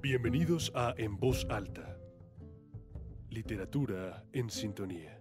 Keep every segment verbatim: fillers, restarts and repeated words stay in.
Bienvenidos a En Voz Alta. Literatura en sintonía.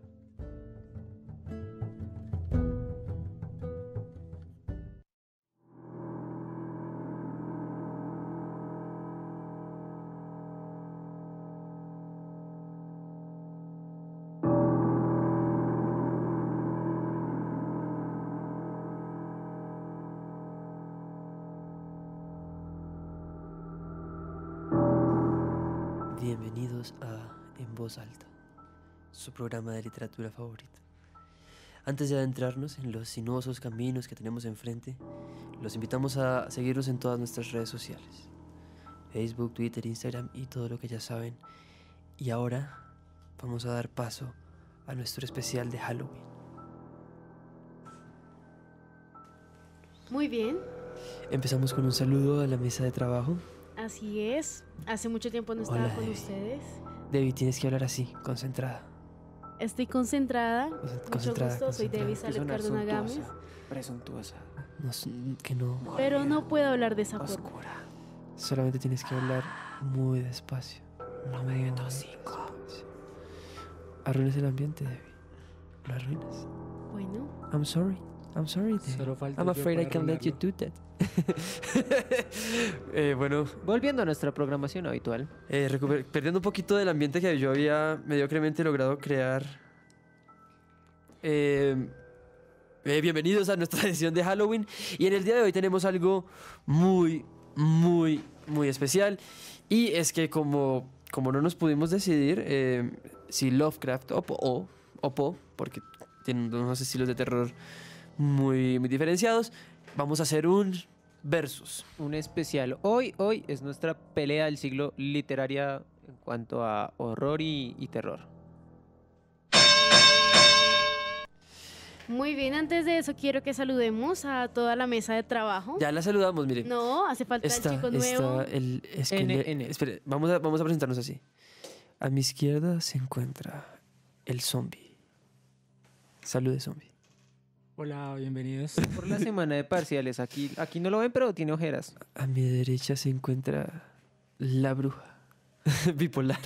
Bienvenidos a En Voz Alta, su programa de literatura favorito. Antes de adentrarnos en los sinuosos caminos que tenemos enfrente, los invitamos a seguirnos en todas nuestras redes sociales: Facebook, Twitter, Instagram y todo lo que ya saben. Y ahora vamos a dar paso a nuestro especial de Halloween. Muy bien. Empezamos con un saludo a la mesa de trabajo. Así es. Hace mucho tiempo no estaba Hola, con Debbie. ustedes. Debbie, tienes que hablar así, concentrada. Estoy concentrada. Concent- Mucho concentrada, gusto. Soy concentrada. Debbie Salet Cardona Gámez. Presuntuosa. No, s- que no. Pero no puedo hablar de esa forma. Oscura. Solamente tienes que hablar muy despacio. No me digas hocico. Arruinas el ambiente, Debbie. Lo arruinas. Bueno, I'm sorry. I'm sorry, Debbie. Solo falta I'm yo afraid I para can't let you arruinarlo. do that. eh, bueno, Volviendo a nuestra programación habitual. eh, recuper- perdiendo un poquito del ambiente que yo había mediocremente logrado crear. Eh, eh, bienvenidos a nuestra edición de Halloween. Y en el día de hoy tenemos algo muy, muy, muy especial. Y es que como, como no nos pudimos decidir eh, si Lovecraft o, Po- o, o Poe, porque tienen unos estilos de terror muy, muy diferenciados, vamos a hacer un versus. Un especial. Hoy, hoy es nuestra pelea del siglo literaria en cuanto a horror y, y terror. muy bien. Antes de eso quiero que saludemos a toda la mesa de trabajo. Ya la saludamos, miren. No, hace falta Está, el chico nuevo. está el esquele- N N. Espere, vamos a, vamos a presentarnos así. A mi izquierda se encuentra el zombie. Salude, zombie. Hola, bienvenidos. Por la semana de parciales. Aquí, aquí no lo ven, pero tiene ojeras. A mi derecha se encuentra la bruja. Bipolar.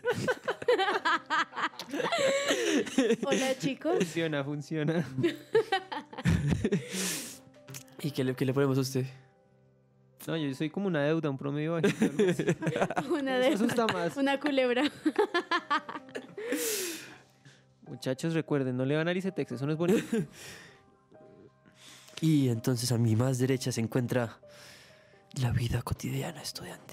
Hola, chicos. Funciona, funciona. ¿Y qué le, qué le ponemos a usted? No, yo soy como una deuda, un promedio bajito. algo así. Una Eso de asusta más. una culebra. Muchachos, recuerden, no le van a Licetex, eso no es bonito. Y entonces a mi más derecha se encuentra la vida cotidiana estudiantil.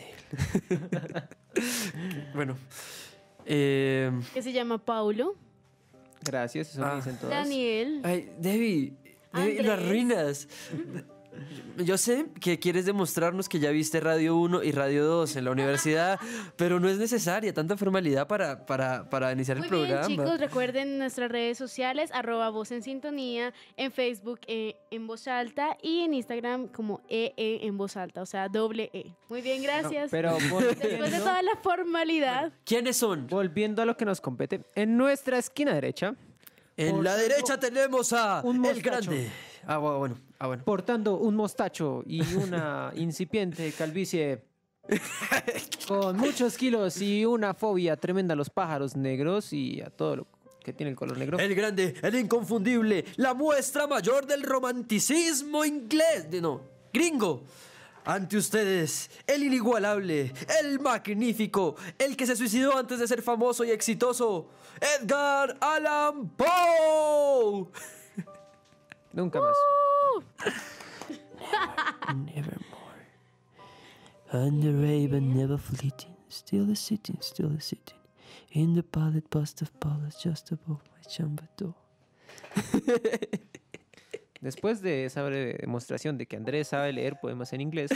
Bueno. Eh, Que se llama Paulo. Gracias, eso Ah. me dicen todas. Daniel. Ay, Debbie, Debbie, lo Andrés. arruinas. Yo sé que quieres demostrarnos que ya viste Radio uno y Radio dos en la universidad, pero no es necesaria tanta formalidad para, para, para iniciar Muy el bien, programa. chicos, recuerden nuestras redes sociales, arroba Voz en Sintonía, en Facebook eh, en Voz Alta y en Instagram como E E en Voz Alta, o sea, doble E. Muy bien, gracias. Pero Después de volviendo, toda la formalidad, ¿Quiénes son? volviendo a lo que nos compete, en nuestra esquina derecha, En por- la derecha tenemos a un El mostacho. Grande. Ah, bu- bueno. Ah, bueno. portando un mostacho y una incipiente calvicie, con muchos kilos y una fobia tremenda a los pájaros negros y a todo lo que tiene el color negro. El Grande, el inconfundible, la muestra mayor del romanticismo inglés. de- No, gringo. Ante ustedes, el inigualable, el magnífico, el que se suicidó antes de ser famoso y exitoso, Edgar Allan Poe. Nunca más. Nevermore. And the raven never fleeting, still a sitting, still a sitting, in the pallid bust of Pallas just above my chamber door. Después de esa breve demostración de que Andrés sabe leer poemas en inglés,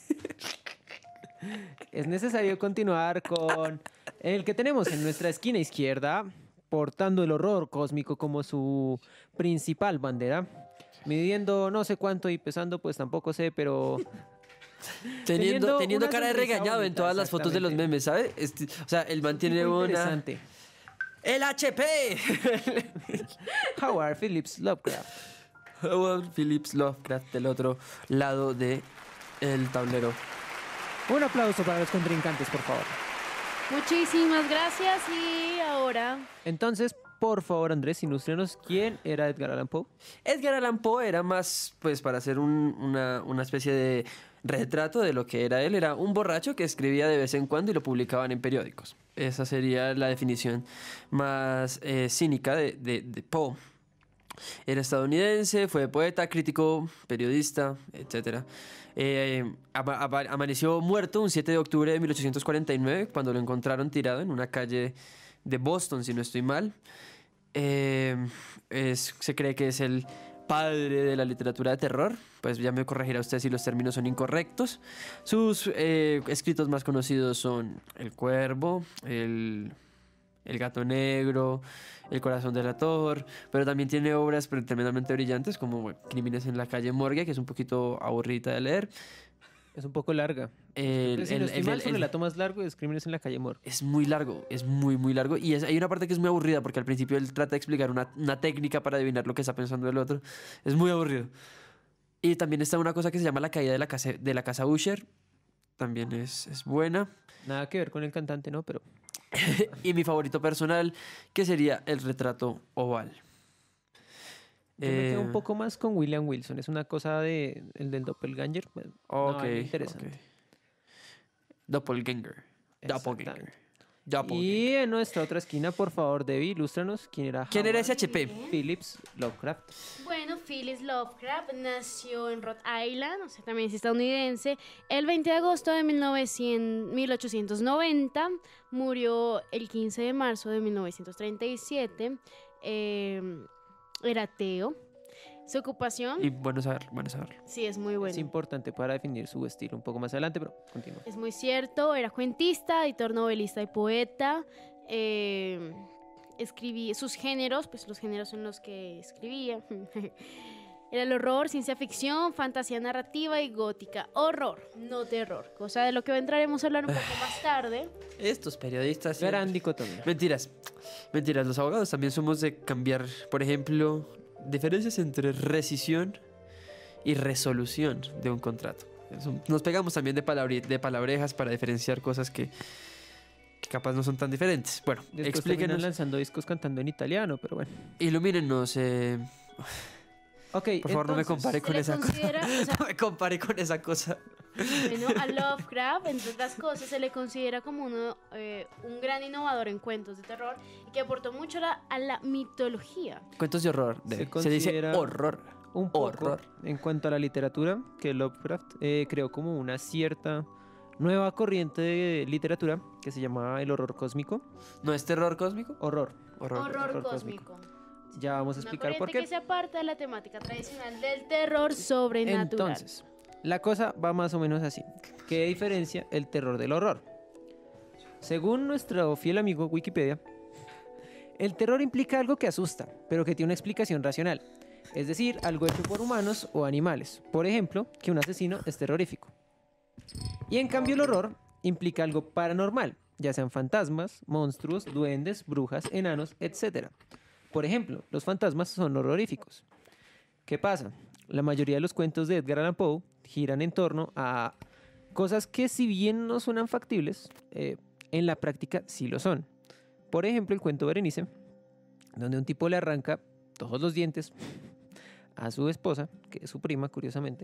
es necesario continuar con el que tenemos en nuestra esquina izquierda, portando el horror cósmico como su principal bandera, midiendo no sé cuánto y pesando pues tampoco sé, pero Teniendo, Teniendo teniendo una cara de sonrisa regañado en bonita, todas las fotos de los exactamente. memes, ¿sabes? Este, o sea, el man tiene muy una... interesante. ¡El H P! Howard Phillips Lovecraft. Howard Phillips Lovecraft del otro lado de el tablero. Un aplauso para los contrincantes, por favor. Muchísimas gracias y ahora Entonces, por favor, Andrés, ilústrenos quién era Edgar Allan Poe. Edgar Allan Poe era más, pues, para hacer un- una, una especie de retrato de lo que era él. Era un borracho que escribía de vez en cuando y lo publicaban en periódicos. Esa sería la definición más eh, cínica de, de, de Poe. Era estadounidense, fue poeta, crítico, periodista, etcétera. Eh, ama- ama- amaneció muerto un siete de octubre de mil ochocientos cuarenta y nueve cuando lo encontraron tirado en una calle de Boston, si no estoy mal. Eh, es- se cree que es el padre de la literatura de terror. Pues ya me corregirá usted si los términos son incorrectos. Sus eh, escritos más conocidos son El Cuervo, El, El Gato Negro, El Corazón delator, pero también tiene obras pero tremendamente brillantes como bueno, Crímenes en la calle Morgue, que es un poquito aburrida de leer. Es un poco larga. El- Pero si el- no estoy el- mal, el- su relato más largo es Crímenes en la calle Mor. Es muy largo, es muy, muy largo. Y es- hay una parte que es muy aburrida porque al principio él trata de explicar una, una técnica para adivinar lo que está pensando el otro. Es muy aburrido. Y también está una cosa que se llama La caída de la casa, de la casa Usher. También es, es buena. Nada que ver con el cantante, ¿no? Pero Y mi favorito personal, que sería El retrato oval. yo me quedo Eh, un poco más con William Wilson. Es una cosa de el del doppelganger. Bueno, no, Ok, algo interesante. ok. Doppelganger. Doppelganger. Exactamente. Doppelganger. Y en nuestra otra esquina, por favor, Debbie, ilústranos quién era ¿Quién era Howard ese H P? Phillips Lovecraft. Bueno, Phyllis Lovecraft nació en Rhode Island, o sea, también es estadounidense, el veinte de agosto de mil novecientos, mil ochocientos noventa, murió el quince de marzo de mil novecientos treinta y siete, eh, era ateo. Su ocupación, Y bueno saberlo, bueno saberlo. sí, es muy bueno. Es importante para definir su estilo un poco más adelante, pero continúa. Es muy cierto, era cuentista, editor, novelista y poeta. eh, escribí sus géneros, pues los géneros en los que escribía. Era el horror, ciencia ficción, fantasía narrativa y gótica. Horror, no terror. Cosa de lo que entraremos a hablar un poco más tarde. Estos periodistas... Gran siempre- dicotomía. Mentiras, mentiras. Los abogados también somos de cambiar, por ejemplo, diferencias entre rescisión y resolución de un contrato. Eso- Nos pegamos también de, palabri- de palabrejas para diferenciar cosas que, que capaz no son tan diferentes. Bueno, Después terminan explíquenos, lanzando discos cantando en italiano, pero bueno. ilumínenos. eh, Ok, por favor, no me entonces, compare Se con le esa cosa. considera, o sea, No me compare con esa cosa. bueno, a Lovecraft, entre otras cosas, se le considera como uno, eh, un gran innovador en cuentos de terror y que aportó mucho la- a la mitología. Cuentos de horror. Se de- Se, considera dice horror. Un poco Horror. en cuanto a la literatura, que Lovecraft eh, creó como una cierta nueva corriente de literatura que se llamaba el horror cósmico. ¿No es terror cósmico? Horror. Horror. Horror, horror cósmico. Ya vamos a Una explicar por corriente qué. que se aparta de la temática tradicional del terror sobrenatural. Entonces, la cosa va más o menos así. ¿Qué diferencia el terror del horror? Según nuestro fiel amigo Wikipedia, el terror implica algo que asusta, pero que tiene una explicación racional. Es decir, algo hecho por humanos o animales. Por ejemplo, que un asesino es terrorífico. Y en cambio el horror implica algo paranormal, ya sean fantasmas, monstruos, duendes, brujas, enanos, etcétera. Por ejemplo, los fantasmas son horroríficos. ¿Qué pasa? La mayoría de los cuentos de Edgar Allan Poe giran en torno a cosas que si bien no suenan factibles, eh, en la práctica sí lo son. Por ejemplo, el cuento Berenice, donde un tipo le arranca todos los dientes a su esposa, que es su prima, curiosamente.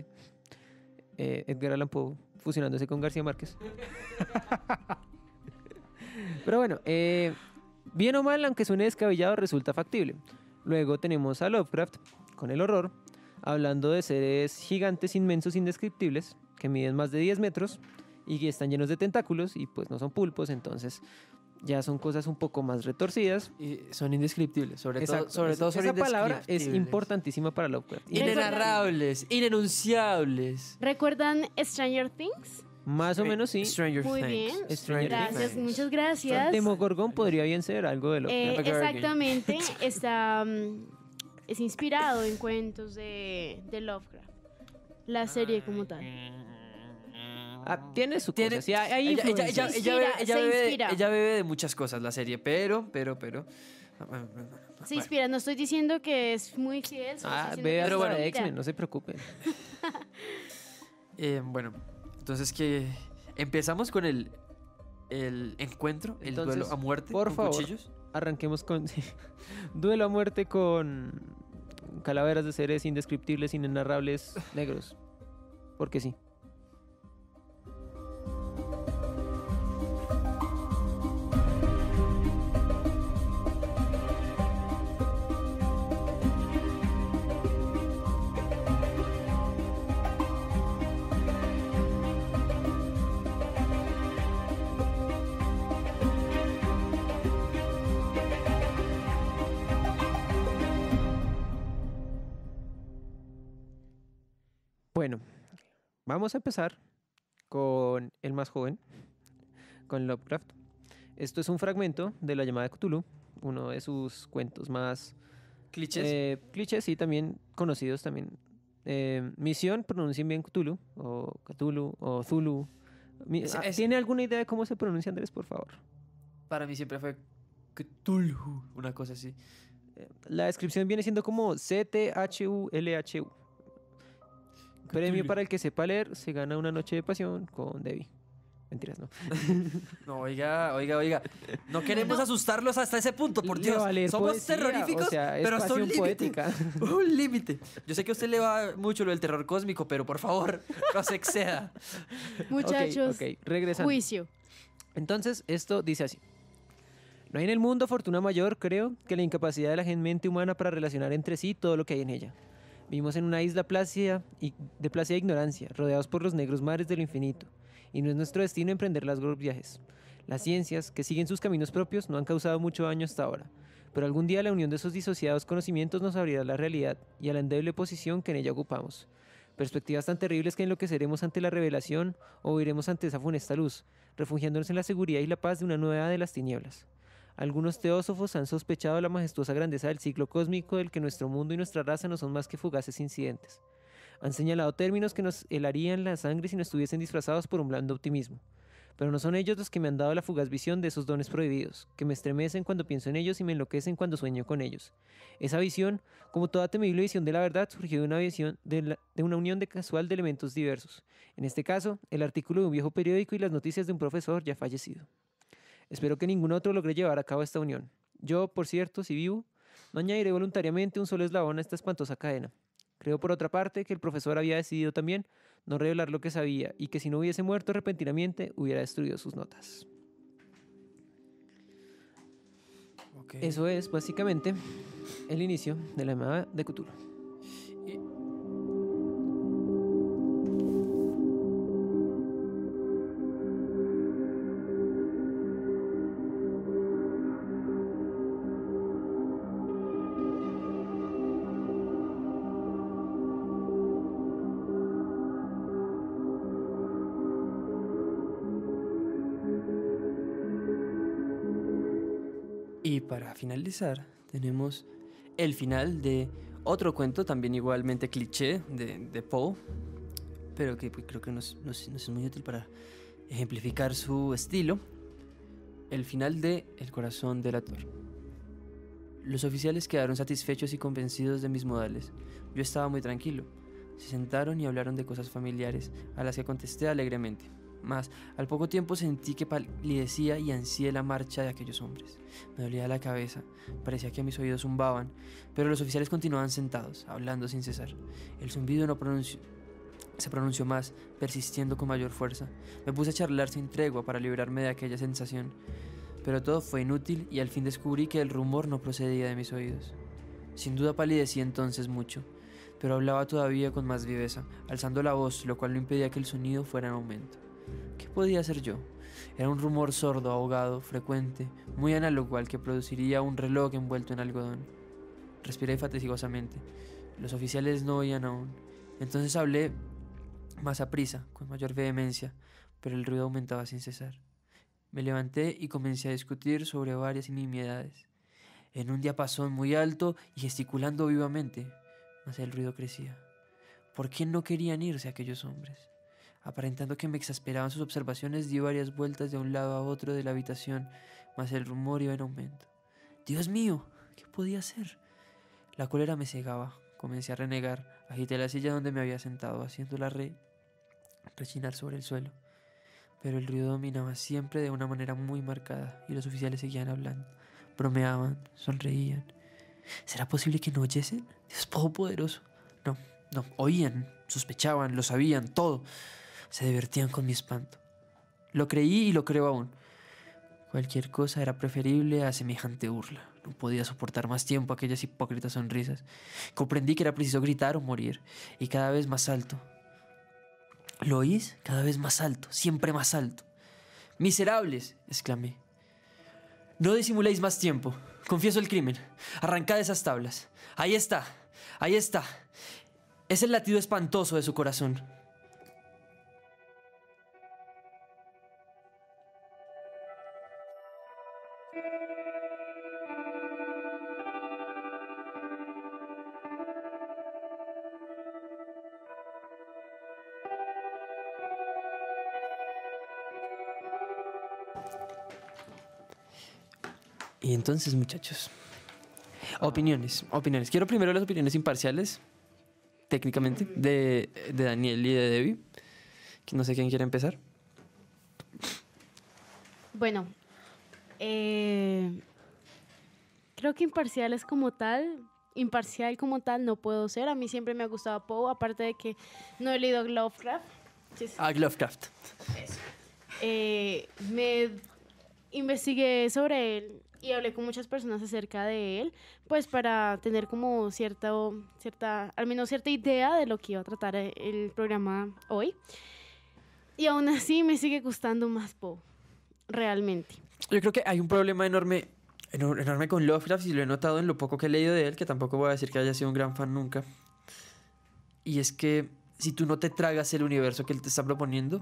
Eh, Edgar Allan Poe fusionándose con García Márquez. Pero bueno, eh, bien o mal, aunque suene descabellado, resulta factible. Luego tenemos a Lovecraft con el horror, hablando de seres gigantes, inmensos, indescriptibles, que miden más de diez metros y que están llenos de tentáculos y pues no son pulpos, entonces ya son cosas un poco más retorcidas. Y son indescriptibles, sobre todo, Exacto, sobre es- todo son esa palabra es indescriptibles. importantísima para Lovecraft. Y Inenarrables, inenunciables. ¿Recuerdan Stranger Things? más o menos sí. Stranger Muy Things. bien. Stranger Gracias, Things. muchas gracias. Demogorgon podría bien ser algo de Lovecraft. Eh, Demogorgon. exactamente, está, mm, es inspirado en cuentos de, de Lovecraft. La serie como tal. Ah, tiene su Tiene- cosa, sí, hay, hay Ella, ella, ella, influencias. Se ella bebe, inspira, ella, se bebe, inspira. ella bebe de muchas cosas la serie, pero, pero, pero. Se inspira, no estoy diciendo que es muy fiel. solo Ah, estoy diciendo ve que hasta Pero bueno. se X-Men, inspira. no se preocupen. Eh, bueno, entonces que Empezamos con el, el encuentro, el Entonces, duelo a muerte por con favor, cuchillos. Arranquemos con sí, duelo a muerte con calaveras de seres indescriptibles, inenarrables, negros. Porque sí. Bueno, vamos a empezar con el más joven, con Lovecraft. Esto es un fragmento de La llamada de Cthulhu, uno de sus cuentos más Clichés. eh, clichés y también conocidos también. Eh, Misión, pronuncien bien Cthulhu, o Cthulhu, o Zulu. Mi- Ese- ah, ese- ¿Tiene alguna idea de cómo se pronuncia, Andrés, por favor? Para mí siempre fue Cthulhu, una cosa así. La descripción viene siendo como C T H U L H U. Premio Cthulhu. para el que sepa leer, se gana una noche de pasión con Debbie. Mentiras, no. No, oiga, oiga, oiga. No queremos No. asustarlos hasta ese punto, por Le Dios. va a leer Somos poesía, terroríficos, o sea, es pero hasta un pasión límite. poética. Un límite. Yo sé que a usted le va mucho lo del terror cósmico, pero por favor, no se exceda. Muchachos, Ok, ok, regresando. juicio. Entonces, esto dice así. No hay en el mundo fortuna mayor, creo, que la incapacidad de la gen- mente humana para relacionar entre sí todo lo que hay en ella. Vivimos en una isla plácida y de plácida ignorancia, rodeados por los negros mares de lo infinito, y no es nuestro destino emprender largos viajes. Las ciencias, que siguen sus caminos propios, no han causado mucho daño hasta ahora, pero algún día la unión de esos disociados conocimientos nos abrirá la realidad y a la endeble posición que en ella ocupamos. Perspectivas tan terribles que enloqueceremos ante la revelación o huiremos ante esa funesta luz, refugiándonos en la seguridad y la paz de una nueva edad de las tinieblas. Algunos teósofos han sospechado la majestuosa grandeza del ciclo cósmico del que nuestro mundo y nuestra raza no son más que fugaces incidentes. Han señalado términos que nos helarían la sangre si no estuviesen disfrazados por un blando optimismo. Pero no son ellos los que me han dado la fugaz visión de esos dones prohibidos, que me estremecen cuando pienso en ellos y me enloquecen cuando sueño con ellos. Esa visión, como toda temible visión de la verdad, surgió de una visión de, la- de una unión de casual de elementos diversos. En este caso, el artículo de un viejo periódico y las noticias de un profesor ya fallecido. Espero que ningún otro logre llevar a cabo esta unión. Yo, por cierto, si vivo, no añadiré voluntariamente un solo eslabón a esta espantosa cadena. Creo, por otra parte, que el profesor había decidido también no revelar lo que sabía y que si no hubiese muerto repentinamente hubiera destruido sus notas. Ok. Eso es, básicamente, el inicio de la llamada de Cthulhu. Y- Y para finalizar, tenemos el final de otro cuento, también igualmente cliché, de, de Poe, pero que pues, creo que nos, nos- nos es muy útil para ejemplificar su estilo. El final de El corazón del actor. Los oficiales quedaron satisfechos y convencidos de mis modales. Yo estaba muy tranquilo. Se sentaron y hablaron de cosas familiares, a las que contesté alegremente. Mas, al poco tiempo sentí que palidecía y ansié la marcha de aquellos hombres. Me dolía la cabeza, parecía que mis oídos zumbaban, pero los oficiales continuaban sentados, hablando sin cesar. El zumbido no pronunció- se pronunció más, persistiendo con mayor fuerza. Me puse a charlar sin tregua para librarme de aquella sensación, pero todo fue inútil y al fin descubrí que el rumor no procedía de mis oídos. Sin duda palidecí entonces mucho, pero hablaba todavía con más viveza, alzando la voz, lo cual no impedía que el sonido fuera en aumento. ¿Qué podía hacer yo? Era un rumor sordo, ahogado, frecuente, muy análogo al que produciría un reloj envuelto en algodón. Respiré fatigosamente. Los oficiales no oían aún. Entonces hablé más aprisa, con mayor vehemencia, pero el ruido aumentaba sin cesar. Me levanté y comencé a discutir sobre varias nimiedades. En un diapasón muy alto y gesticulando vivamente, mas el ruido crecía. ¿Por qué no querían irse aquellos hombres? Aparentando que me exasperaban sus observaciones, di varias vueltas de un lado a otro de la habitación, mas el rumor iba en aumento. ¡Dios mío! ¿Qué podía hacer? La cólera me cegaba. Comencé a renegar. Agité la silla donde me había sentado, haciéndola re... rechinar sobre el suelo. pero el ruido dominaba siempre de una manera muy marcada y los oficiales seguían hablando, bromeaban, sonreían. ¿Será posible que no oyesen? Dios todopoderoso. No, no, oían, sospechaban, lo sabían, todo. Se divertían con mi espanto. Lo creí y lo creo aún. Cualquier cosa era preferible a semejante burla. No podía soportar más tiempo aquellas hipócritas sonrisas. Comprendí que era preciso gritar o morir, y cada vez más alto. ¿Lo oís? Cada vez más alto, siempre más alto. ¡Miserables!, exclamé. No disimuléis más tiempo. Confieso el crimen. Arrancad esas tablas. Ahí está, ahí está. Es el latido espantoso de su corazón. Y entonces, muchachos, opiniones, opiniones. Quiero primero las opiniones imparciales, técnicamente, de, de Daniel y de Debbie. Que no sé quién quiere empezar. Bueno, eh, creo que imparciales como tal, imparcial como tal no puedo ser. A mí siempre me ha gustado Poe, aparte de que no he leído Lovecraft. Ah, Lovecraft. Eh, me investigué sobre él y hablé con muchas personas acerca de él, pues para tener como cierta, cierta, al menos cierta idea de lo que iba a tratar el programa hoy. Y aún así me sigue gustando más Poe, realmente. Yo creo que hay un problema enorme, enorme con Lovecraft, y lo he notado en lo poco que he leído de él, que tampoco voy a decir que haya sido un gran fan nunca. Y es que si tú no te tragas el universo que él te está proponiendo,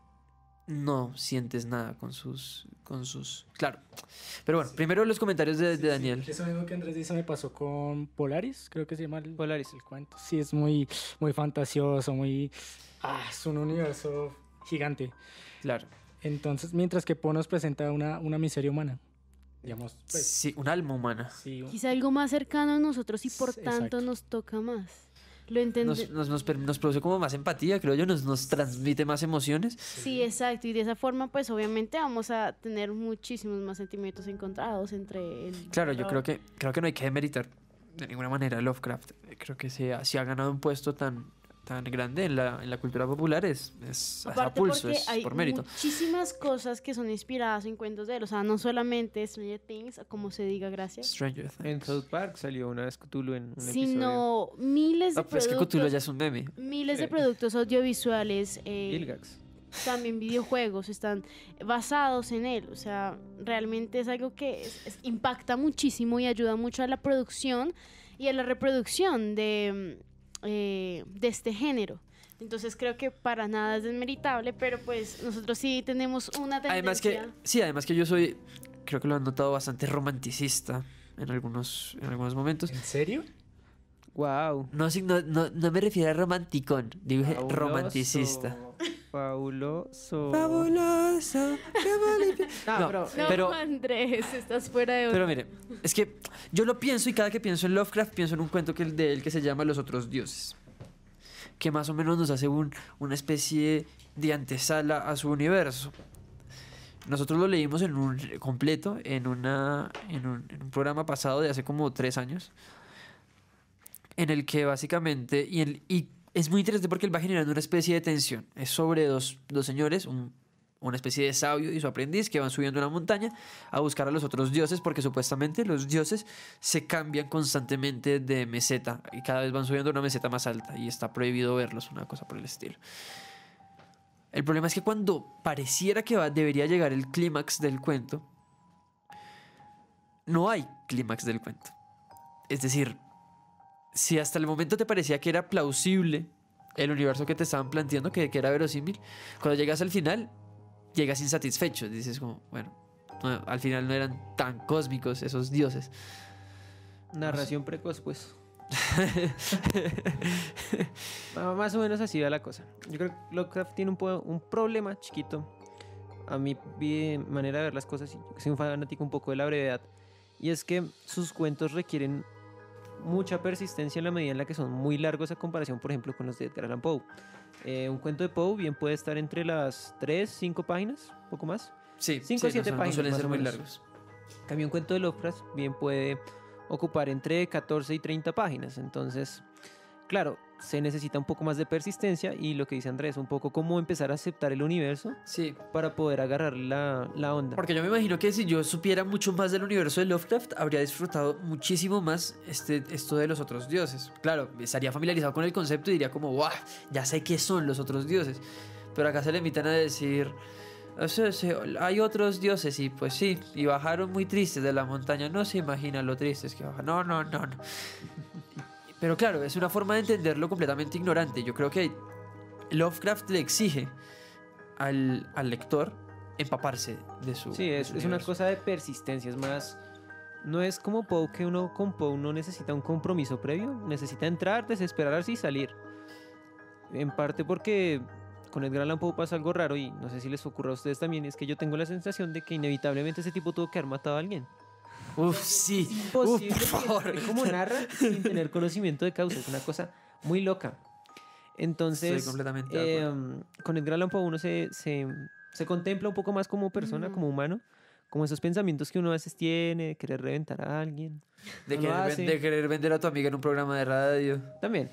no sientes nada con sus, con sus... Claro. Pero bueno, sí. Primero los comentarios de, sí, de Daniel. Sí. Eso mismo que Andrés dice me pasó con Polaris, creo que se llama el, Polaris. el cuento. Sí, es muy, muy fantasioso, muy... Ah, es un universo gigante. Claro. Entonces, mientras que Poe nos presenta una, una miseria humana. Digamos, pues, sí, un alma humana. Sí, Quizá algo más cercano a nosotros y por Exacto. tanto nos toca más. Lo entendemos. Nos, nos, nos, nos produce como más empatía, creo yo, nos, nos transmite más emociones. Sí, exacto. Y de esa forma, pues obviamente vamos a tener muchísimos más sentimientos encontrados entre el... Claro, yo creo que, creo que no hay que demeritar de ninguna manera a Lovecraft. Creo que si ha, si ha ganado un puesto tan, tan grande en la, en la cultura popular es, es a Aparte pulso, porque es hay por mérito. muchísimas cosas que son inspiradas en cuentos de él. O sea, no solamente Stranger Things, como se diga, gracias. Stranger Things. En South Park salió una vez Cthulhu en un episodio. Sino miles de No, pues es que Cthulhu productos, ya es un meme. miles de Eh. productos audiovisuales, eh, Gilgax. también videojuegos están basados en él. O sea, realmente es algo que es- es- impacta muchísimo y ayuda mucho a la producción y a la reproducción de, mm, eh, de este género. Entonces creo que para nada es desmeritable, pero pues nosotros sí tenemos una tendencia. Además que, sí, además que yo soy, creo que lo han notado, bastante romanticista en algunos, en algunos momentos. ¿En serio? Wow. No, sí, no, no, no me refiero a romanticón, dije romanticista. Fabuloso. Fabuloso. No, No, pero, No, pero- Andrés, estás fuera de... Pero mire, es que yo lo pienso y cada que pienso en Lovecraft pienso en un cuento que, de él que se llama Los otros dioses, que más o menos nos hace un, una especie de antesala a su universo. Nosotros lo leímos en un completo en, una, en, un, en un programa pasado de hace como tres años, en el que básicamente, y, el, y es muy interesante porque él va generando una especie de tensión. Es sobre dos, dos señores, un, una especie de sabio y su aprendiz, que van subiendo una montaña a buscar a los otros dioses, porque supuestamente los dioses se cambian constantemente de meseta y cada vez van subiendo a una meseta más alta y está prohibido verlos, una cosa por el estilo. El problema es que cuando pareciera que va, debería llegar el clímax del cuento, no hay clímax del cuento. Es decir, si hasta el momento te parecía que era plausible el universo que te estaban planteando, que, que era verosímil, cuando llegas al final, llegas insatisfecho. Dices como, bueno, no, al final no eran tan cósmicos esos dioses. narración precoz, pues. Ma- Más o menos así va la cosa. Yo creo que Lovecraft tiene un, po- un problema chiquito. A mi vi- manera de ver las cosas, y yo que soy un fanático un poco de la brevedad. Y es que sus cuentos requieren mucha persistencia en la medida en la que son muy largos a comparación, por ejemplo, con los de Edgar Allan Poe. Eh, un cuento de Poe bien puede estar entre las tres, cinco páginas, poco más. Sí, Cinco o sí, siete no, son- no páginas, suelen más ser o muy menos. largos. En cambio, un cuento de Lovecraft bien puede ocupar entre catorce y treinta páginas. Entonces, claro, se necesita un poco más de persistencia y lo que dice Andrés, un poco como empezar a aceptar el universo Sí, para poder agarrar la, la onda. porque yo me imagino que si yo supiera mucho más del universo de Lovecraft, habría disfrutado muchísimo más este, esto de los otros dioses. Claro, estaría familiarizado con el concepto y diría como, ¡guau! Ya sé qué son los otros dioses. Pero acá se le invitan a decir, "O sea, se- hay otros dioses y pues sí, y bajaron muy tristes de la montaña. No se imaginan lo tristes que bajan. No, no, no, no. Pero claro, es una forma de entenderlo completamente ignorante. Yo creo que Lovecraft le exige al, al lector empaparse de su. Sí, de es, su es una universo. cosa de persistencia, es más, no es como Poe que uno con Poe no necesita un compromiso previo, necesita entrar, desesperarse y salir. En parte porque con Edgar Allan Poe pasa algo raro y no sé si les ocurre a ustedes también, es que yo tengo la sensación de que inevitablemente ese tipo tuvo que haber matado a alguien. Uf, sí. Uf, Imposible por favor. que como narra sin tener conocimiento de causa, es una cosa muy loca. Entonces, Estoy completamente de eh, con Edgar Allan Poe uno se, se, se contempla un poco más como persona, Mm. como humano, como esos pensamientos que uno a veces tiene, de querer reventar a alguien. De No lo querer, ven- hace. de querer vender a tu amiga en un programa de radio. También.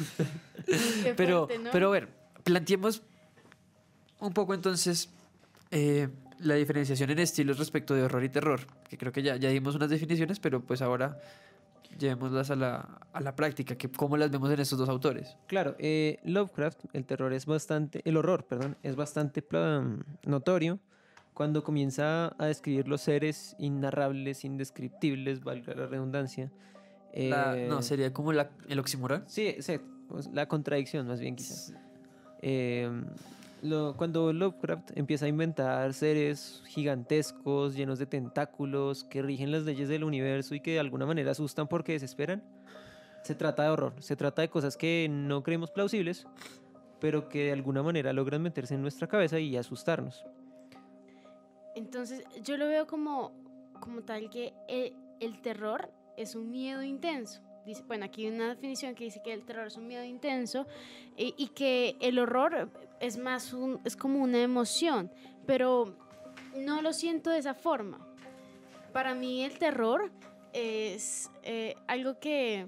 Qué Pero, fuerte, ¿no? pero a ver, planteemos un poco entonces eh, la diferenciación en estilos respecto de horror y terror, que creo que ya, ya dimos unas definiciones, pero pues ahora llevémoslas a la, a la práctica, que cómo las vemos en estos dos autores. Claro, eh, Lovecraft, el terror es bastante, el horror, perdón, es bastante pla- notorio cuando comienza a describir los seres inarrables, indescriptibles, valga la redundancia. La- Eh, no, sería como la, el oxímoron. Sí, sí, pues, la contradicción más bien quizás. Eh, lo- cuando Lovecraft empieza a inventar seres gigantescos, llenos de tentáculos, que rigen las leyes del universo y que de alguna manera asustan porque desesperan, se trata de horror, se trata de cosas que no creemos plausibles, pero que de alguna manera logran meterse en nuestra cabeza y asustarnos. Entonces, yo lo veo como, como tal que el, el terror es un miedo intenso. Dice, bueno, aquí hay una definición que dice que el terror es un miedo intenso eh, y que el horror es más un, es como una emoción, pero no lo siento de esa forma. Para mí el terror es eh, algo que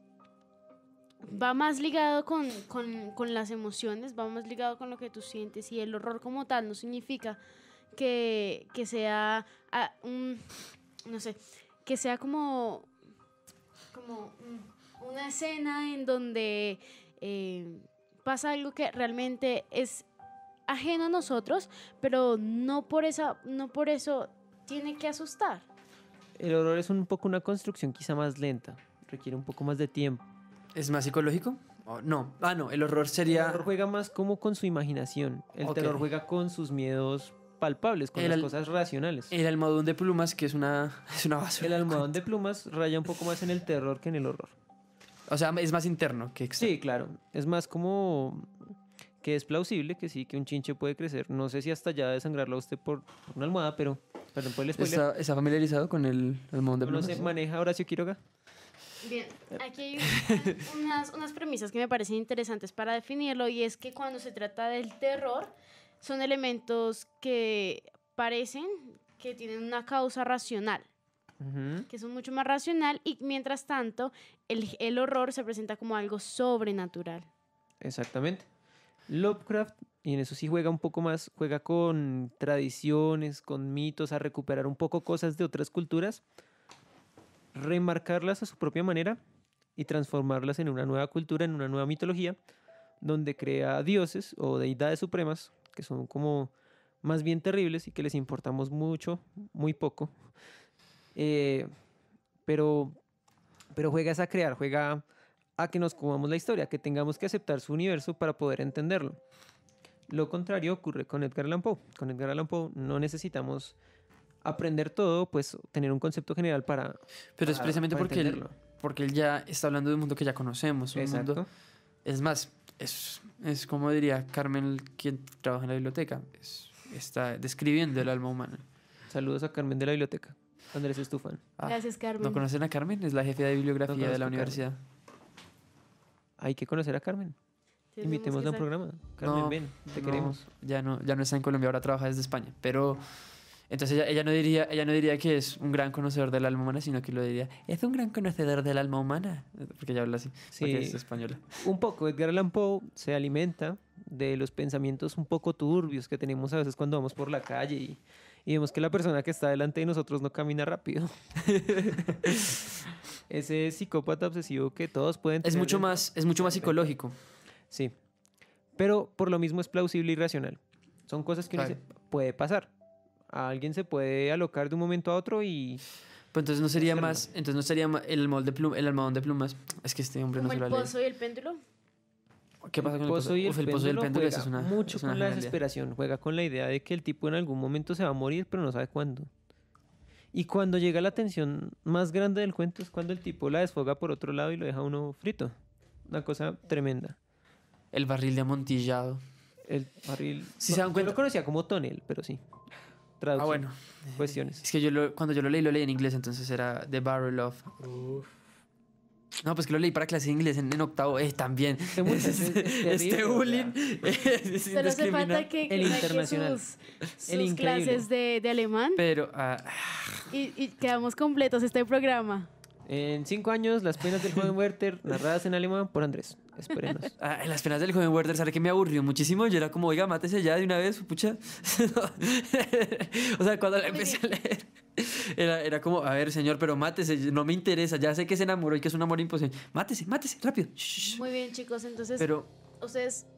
va más ligado con, con, con las emociones, va más ligado con lo que tú sientes, y el horror como tal no significa que, que sea ah, un, no sé, que sea como, como un- una escena en donde eh, pasa algo que realmente es ajeno a nosotros, pero no por esa, no por eso tiene que asustar. El horror es un poco una construcción quizá más lenta, requiere un poco más de tiempo. ¿Es más psicológico? Oh, no. Ah, no, el horror El sería... horror juega más como con su imaginación, el Ok. terror juega con sus miedos palpables, con El las al- cosas racionales. El almohadón de plumas, que es una, es una basura. El almohadón de plumas raya un poco más en el terror que en el horror. O sea, es más interno que externo. Sí, claro. Es más como que es plausible que sí, que un chinche puede crecer. No sé si hasta ya desangrarlo a usted por, por una almohada, pero perdón por el spoiler. ¿Está, está familiarizado con el almohadón de No plumas? sé, maneja Horacio Quiroga. Bien, aquí hay un- unas, unas premisas que me parecen interesantes para definirlo, y es que cuando se trata del terror son elementos que parecen que tienen una causa racional, Ujú. que son mucho más racional, y mientras tanto el, el horror se presenta como algo sobrenatural. Exactamente. Lovecraft, y en eso sí juega un poco más, juega con tradiciones, con mitos, a recuperar un poco cosas de otras culturas, remarcarlas a su propia manera y transformarlas en una nueva cultura, en una nueva mitología, donde crea dioses o deidades supremas, que son como más bien terribles y que les importamos mucho, muy poco. Eh, pero, pero juega es a crear, juega a que nos comamos la historia, que tengamos que aceptar su universo para poder entenderlo. Lo contrario ocurre con Edgar Allan Poe. Con Edgar Allan Poe no necesitamos aprender todo, pues tener un concepto general para Pero es para- precisamente para porque él, entenderlo. porque él ya está hablando de un mundo que ya conocemos. Un Exacto. mundo, es más, es, es como diría Carmen, quien trabaja en la biblioteca. es- está describiendo el alma humana. Saludos a Carmen de la biblioteca. Andrés es tu fan. Ah, Gracias, Carmen. ¿No conocen a Carmen? Es la jefe de bibliografía No de la conozco a universidad. Hay que conocer a Carmen. Tenemos Invitémosla que a un sal- programa. Carmen, No, ven, te no, queremos. Ya no, ya no está en Colombia, ahora trabaja desde España. Pero entonces ella, ella no diría, ella no diría que es un gran conocedor del alma humana, sino que lo diría, es un gran conocedor del alma humana. Porque ella habla así, porque Sí. es española. Un poco, Edgar Allan Poe se alimenta de los pensamientos un poco turbios que tenemos a veces cuando vamos por la calle y, y vemos que la persona que está delante de nosotros no camina rápido. Ese psicópata obsesivo que todos pueden Es tener mucho dentro. más, es mucho más psicológico. Sí. Pero por lo mismo es plausible y racional. Son cosas que uno Claro. dice, puede pasar. A alguien se puede alocar de un momento a otro y Pues entonces no sería Hacerlo. más, entonces no sería ma- el molde plum, el almohadón de plumas. Es que este hombre Como no se el lo ha leído. pozo y el péndulo. ¿Qué pasa el con el pozo y el Uf, el pozo y el péndulo péndulo, juega eso es una, mucho es una con la genialidad. desesperación. Juega con la idea de que el tipo en algún momento se va a morir, pero no sabe cuándo. Y cuando llega la tensión más grande del cuento es cuando el tipo la desfoga por otro lado y lo deja a uno frito. Una cosa tremenda. El barril de amontillado. El barril... Si se dan Yo cuenta- lo conocía como tonel, pero sí. Ah, Traducción, bueno. cuestiones. Es que yo lo- cuando yo lo leí, lo leí en inglés, entonces era The Barrel of... Uf. No, pues que lo leí para clase de inglés en, en octavo. Eh, también. Este muchacho es- es terrible, este o sea. bullying es Solo hace falta indiscriminado. que, El que saque internacional. sus, sus El increíble. clases de, de alemán Pero, ah, y, y quedamos completos este programa. En cinco años, las penas del joven Werther, narradas en alemán por Andrés. Espérenos. ah, en las penas del joven Werther, ¿sabe que me aburrió muchísimo? Yo era como, oiga, mátese ya de una vez, pucha. O sea, cuando la empecé a leer, era, era como, a ver, señor, pero mátese, no me interesa. Ya sé que se enamoró y que es un amor imposible. Mátese, mátese, rápido. Shh. Muy bien, chicos. Entonces, Pero, ustedes,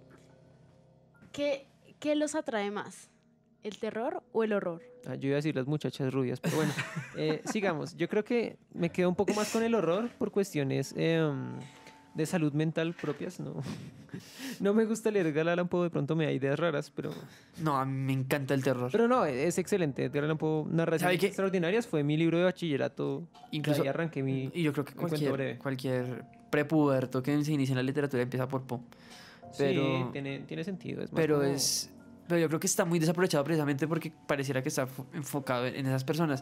¿qué, qué los atrae más? ¿El terror o el horror? Ah, yo iba a decir las muchachas rubias, pero bueno, eh, sigamos. Yo creo que me quedo un poco más con el horror por cuestiones em, de salud mental propias. No, no me gusta leer Edgar Allan Poe, de pronto me da ideas raras, pero, no, a mí me encanta el terror. pero no, es excelente. Edgar Allan Poe, Narraciones ¿Sabe qué? Extraordinarias, fue mi libro de bachillerato. Incluso- Ahí arranqué mi... Y yo creo que mi cuento cualquier, breve. cualquier prepuberto que se inicie en la literatura empieza por Po. Pero, Sí, tiene, tiene sentido. Es más pero como- es... Pero yo creo que está muy desaprovechado precisamente porque pareciera que está fo- enfocado en, en esas personas.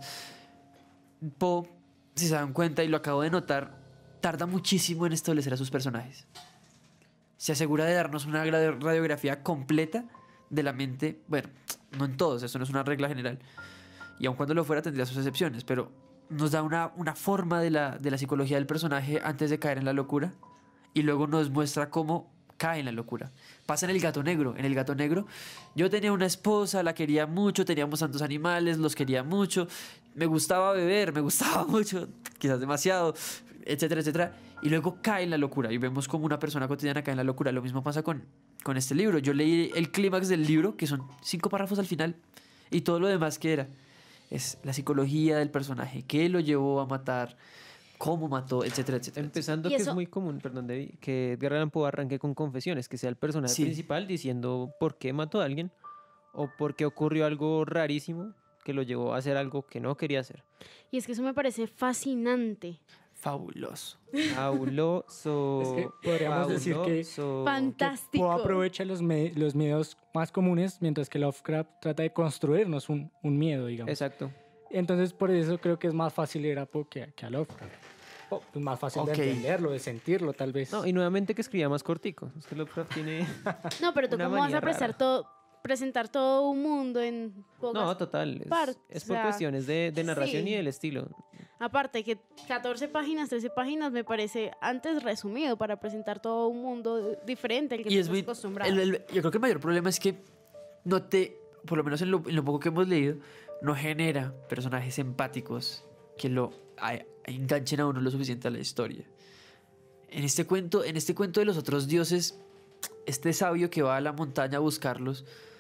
Po, si se dan cuenta, y lo acabo de notar, tarda muchísimo en establecer a sus personajes. Se asegura de darnos una gra- radiografía completa de la mente. Bueno, no en todos, eso no es una regla general. Y aun cuando lo fuera tendría sus excepciones, pero nos da una, una forma de la, de la psicología del personaje antes de caer en la locura y luego nos muestra cómo cae en la locura. Pasa en El Gato Negro. En El Gato Negro yo tenía una esposa, la quería mucho, teníamos tantos animales, los quería mucho, me gustaba beber, me gustaba mucho, quizás demasiado, etcétera, etcétera. Y luego cae en la locura y vemos como una persona cotidiana cae en la locura. Lo mismo pasa con, con este libro. Yo leí el clímax del libro, que son cinco párrafos al final, y todo lo demás que era es la psicología del personaje, qué lo llevó a matar, cómo mató, etcétera, etcétera. Empezando Y que eso- es muy común, perdón, David, que Edgar Allan Poe arranque con confesiones, que sea el personaje Sí. principal diciendo por qué mató a alguien o por qué ocurrió algo rarísimo que lo llevó a hacer algo que no quería hacer. Y es que eso me parece fascinante. Fabuloso. Fabuloso. Es que podríamos decir que- fabuloso. Fantástico. Poe aprovecha los, me- los miedos más comunes, mientras que Lovecraft trata de construirnos un, un miedo, digamos. Exacto. Entonces, por eso creo que es más fácil leer a Poe que, que a Lovecraft. O, pues, más fácil Ok. de entenderlo, de sentirlo, tal vez. No, y nuevamente que escribía más cortico. Es que Lovecraft tiene... No, pero tú Una cómo vas manía a prestar rara. todo, presentar todo un mundo en pocas... No, total. Es, partes, es o por sea, cuestiones de, de narración sí. y del estilo. Aparte que catorce páginas, trece páginas me parece antes resumido para presentar todo un mundo diferente al que Y tú es estás muy, acostumbrado. el- el- yo creo que el mayor problema es que no te, por lo menos en lo, en lo poco que hemos leído, no genera personajes empáticos que lo a- enganchen a uno lo suficiente a la historia. En este cuento, en este cuento de los otros dioses, este sabio que va a la montaña a buscarlos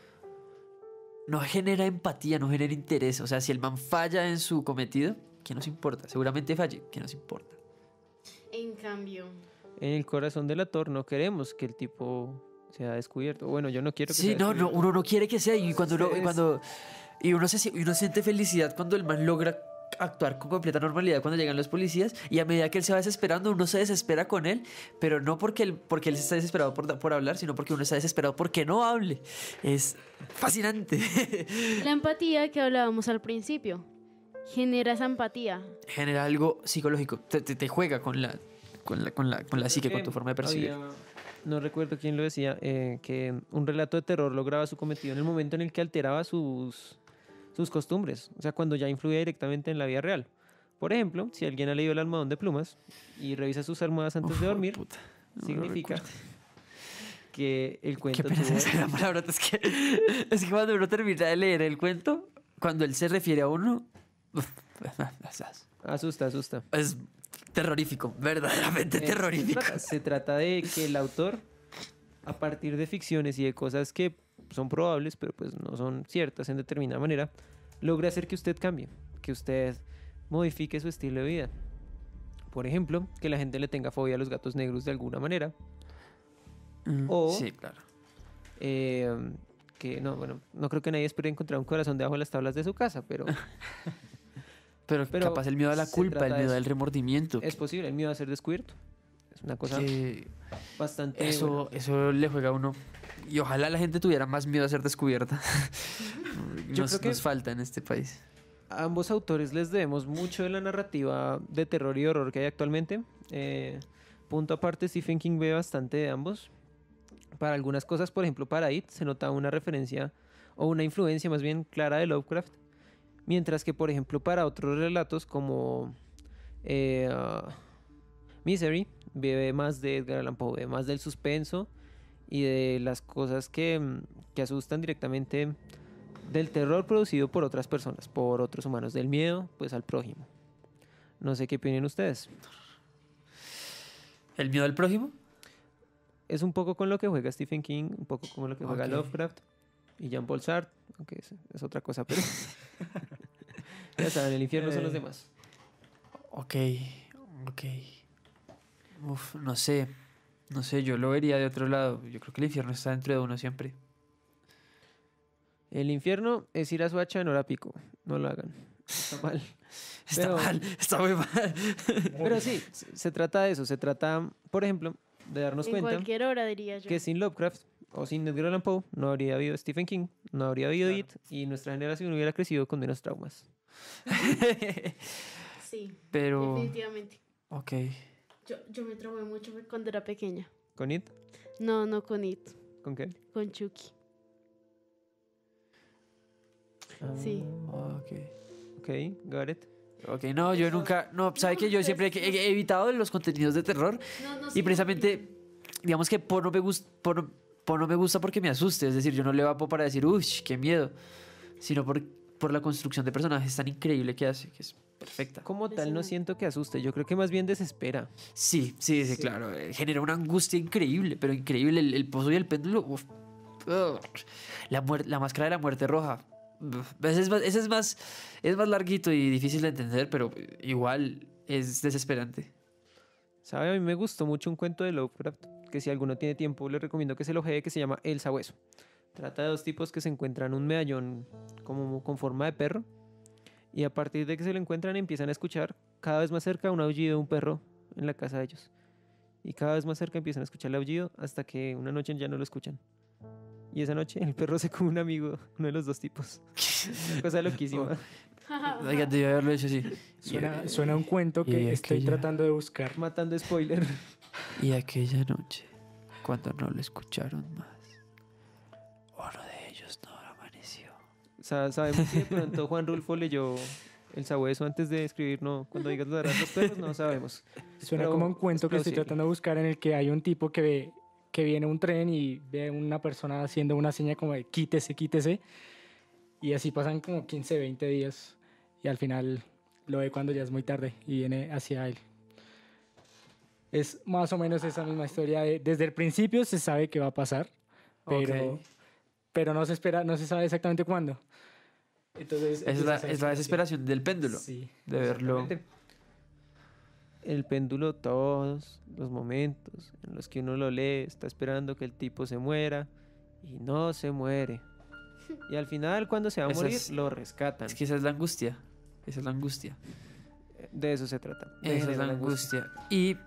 no genera empatía, no genera interés. O sea, si el man falla en su cometido, ¿qué nos importa? Seguramente falle, ¿qué nos importa? En cambio, En el corazón del actor no queremos que el tipo sea descubierto. Bueno, yo no quiero que Sí, sea no, no, descubierto. uno no quiere que sea y cuando, uno, Es- cuando y uno, se, y uno siente felicidad cuando el man logra actuar con completa normalidad cuando llegan los policías y a medida que él se va desesperando uno se desespera con él, pero no porque él, porque él está desesperado por, por hablar, sino porque uno está desesperado porque no hable. Es fascinante. la empatía que hablábamos al principio. Genera esa empatía. Genera algo psicológico. Te, te, te juega con la, con la, con la, con la psique, Creo con tu que forma de percibir. había- no recuerdo quién lo decía, eh, que un relato de terror lograba su cometido en el momento en el que alteraba sus, sus costumbres, o sea, cuando ya influía directamente en la vida real. Por ejemplo, si alguien ha leído El almohadón de plumas y revisa sus almohadas antes de dormir, Puta, no lo significa recuerdo. que el Qué cuento pena tuvo- esa la palabra. Es que, es que cuando uno termina de leer el cuento, cuando él se refiere a uno, asusta, asusta. es terrorífico, verdaderamente Eh, Se terrorífico. trata, se trata de que el autor, a partir de ficciones y de cosas que son probables, pero pues no son ciertas en determinada manera, logre hacer que usted cambie, que usted modifique su estilo de vida. Por ejemplo, que la gente le tenga fobia a los gatos negros de alguna manera. Mm, o- Sí, claro. eh, que no, bueno, no creo que nadie espere encontrar un corazón debajo de las tablas de su casa, pero Pero, pero capaz el miedo a la se culpa, el trata de miedo eso. al remordimiento. es posible, el miedo a ser descubierto. Es una cosa que bastante... eso, buena. eso le juega a uno. Y ojalá la gente tuviera más miedo a ser descubierta. Yo nos, creo que- nos falta en este país. A ambos autores les debemos mucho de la narrativa de terror y horror que hay actualmente. Eh, punto aparte, Stephen King ve bastante de ambos. Para algunas cosas, por ejemplo, para It se nota una referencia o una influencia más bien clara de Lovecraft. Mientras que, por ejemplo, para otros relatos como eh, ah, Misery, bebe más de Edgar Allan Poe, bebe más del suspenso y de las cosas que, mm, que asustan directamente, del terror producido por otras personas, por otros humanos, del miedo, pues al prójimo. No sé qué opinan ustedes. ¿El miedo al prójimo? Es un poco con lo que juega Stephen King, un poco con lo que juega Ok. Lovecraft y Jean-Paul Sartre, aunque es, es otra cosa, pero ya saben, el infierno son los Eh, demás. Ok, ok. Uf, no sé. No sé, yo lo vería de otro lado. Yo creo que el infierno está dentro de uno siempre. El infierno es ir a Suacha en hora pico, no lo hagan, está mal. Está Pero- mal, está muy mal. Pero sí, se, se trata de eso, se trata, por ejemplo, de darnos En cuenta cualquier hora, diría yo. que sin Lovecraft o sin Edgar Allan Poe no habría habido Stephen King, no habría habido Claro. It y nuestra generación hubiera crecido con menos traumas. Sí, Pero, definitivamente. ok. Yo, yo me traumé mucho cuando era pequeña. ¿Con It? No, no con It, ¿Con qué? con Chucky. Sí. Ok. Ok, got it. Ok, no, yo nunca, no, sabe que yo siempre he, he evitado los contenidos de terror No, no y precisamente, digamos que por no me gusta, por, por no me gusta porque me asuste, es decir, yo no le vapo para decir, uy, qué miedo, sino por, por la construcción de personajes tan increíble que hace, que es perfecta. Como tal, no Impresionante. siento que asuste, yo creo que más bien desespera. Sí, sí, sí, claro, eh, genera una angustia increíble, pero increíble, el, el pozo y el péndulo, uf, ugh. la, muer- la máscara de la muerte roja. Uf, Ese es más, ese es más, es más larguito y difícil de entender, pero igual es desesperante. ¿Sabe? A mí me gustó mucho un cuento de Lovecraft, que si alguno tiene tiempo le recomiendo que se lo ojee, que se llama El Sabueso. Trata de dos tipos que se encuentran un medallón como con forma de perro y a partir de que se lo encuentran empiezan a escuchar cada vez más cerca un aullido de un perro en la casa de ellos. Y cada vez más cerca empiezan a escuchar el aullido hasta que una noche ya no lo escuchan. Y esa noche el perro se come un amigo, uno de los dos tipos. Una cosa loquísima. Oigan, debí haberlo hecho así. Suena, suena a un cuento y que estoy aquella- tratando de buscar. Matando spoiler. Y aquella noche, cuando no lo escucharon más, uno de ellos no amaneció. Sa- Sabemos que de pronto Juan Rulfo leyó El Sabueso antes de escribir, no, cuando digas lo de los perros, no sabemos. Suena Pero como un es cuento que estoy plausible. tratando de buscar en el que hay un tipo que ve que viene un tren y ve a una persona haciendo una seña como de quítese, quítese. Y así pasan como quince, veinte días. Y al final lo ve cuando ya es muy tarde y viene hacia él. Es más o menos esa misma historia. de- desde el principio se sabe que va a pasar, pero, Ok. pero no se espera, no se sabe exactamente cuándo. Entonces, Es la, es la desesperación del péndulo, Sí. de verlo. Exactamente. El péndulo, todos los momentos en los que uno lo lee, está esperando que el tipo se muera y no se muere. Y al final, cuando se va a Esa morir, es- lo rescatan. Es que esa es la angustia. Esa es la angustia. De eso se trata. de Esa es generar la angustia. Y,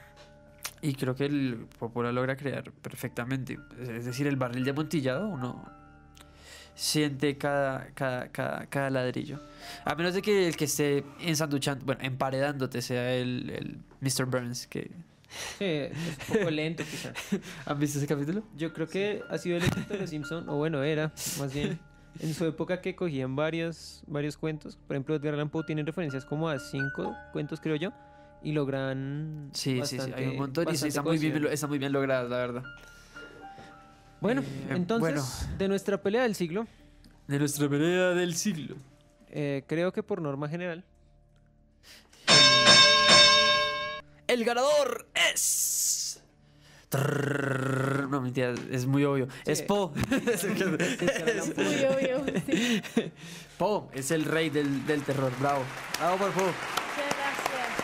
y creo que el Popola logra crear perfectamente. Es decir, el barril de amontillado, uno siente cada, cada, cada, cada ladrillo. A menos de que el que esté ensanduchando, bueno, emparedándote sea el, el mister Burns, que... Sí, es un poco lento quizá. ¿Han visto ese capítulo? Yo creo que ha sido el éxito de los Simpson, o bueno, era, más bien, en su época que cogían varios, varios cuentos. Por ejemplo, Edgar Allan Poe tiene referencias como a cinco cuentos, creo yo, y logran Sí, sí, sí, bastante- hay un montón y sí, bastante está muy bien, cohesión. está muy bien logrado, la verdad. Bueno, Eh, entonces, bueno. de nuestra pelea del siglo, De nuestra pelea del siglo. eh, creo que por norma general, El ganador es... Trrrr, no, mentira, es muy obvio. Es Sí. Poe. Muy obvio. Sí. Poe es el rey del, del terror. Bravo. Bravo por Poe. Muchas gracias.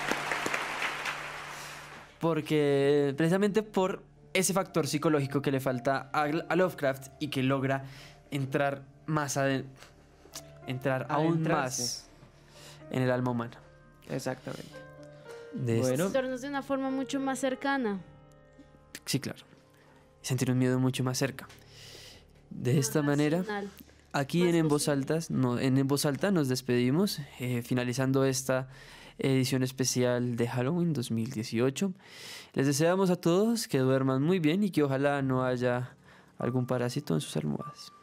Porque precisamente por ese factor psicológico que le falta a, a Lovecraft y que logra entrar más adentro, entrar aún Adentrarse. más en el alma humana. exactamente. De este- Bueno. Tornos de una forma mucho más cercana. Sí, claro. Sentir un miedo mucho más cerca. De esta más manera, racional. aquí más en En Voz posible. Altas, no, en En Voz Alta nos despedimos, eh, finalizando esta edición especial de Halloween dos mil dieciocho. Les deseamos a todos que duerman muy bien y que ojalá no haya algún parásito en sus almohadas.